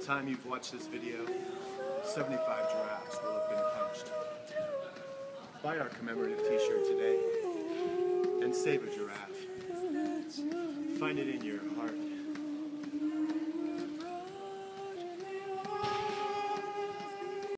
time you've watched this video, 75 giraffes will have been punched. Buy our commemorative t-shirt today and save a giraffe. Find it in your heart.